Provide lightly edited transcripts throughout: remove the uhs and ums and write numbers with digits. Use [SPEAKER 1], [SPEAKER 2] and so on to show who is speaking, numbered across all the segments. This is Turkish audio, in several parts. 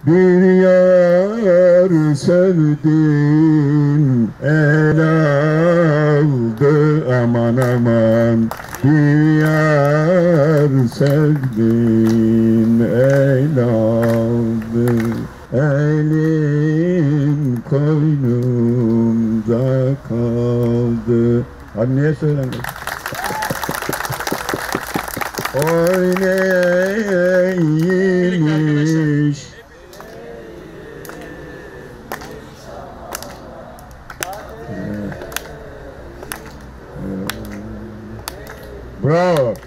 [SPEAKER 1] Bir yar sevdim, el aldı aman aman. Bir yar sevdim, el aldı. Elim koynumda kaldı. Abi niye söylemedin? Oy neymiş? Bravo.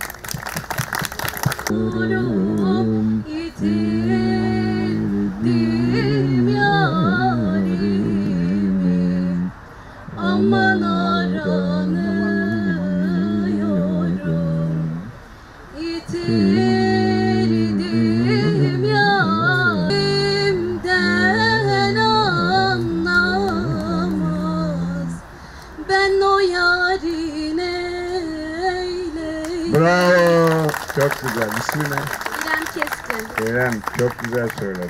[SPEAKER 2] Yitirdim yarimi, aman aranıyorum. Yitirdim yarimden anlamaz, ben o yarin eyleyim.
[SPEAKER 1] Bravo. Çok güzel. İsmi ne?
[SPEAKER 2] İrem Keskin.
[SPEAKER 1] İrem, çok güzel söyledin.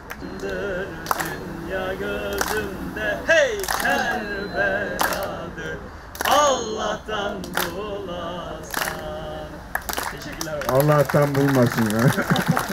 [SPEAKER 3] Dünya gözümde hey Kerbeladır, Allah'tan bulasan. Teşekkürler.
[SPEAKER 1] Allah'tan bulmasın ya.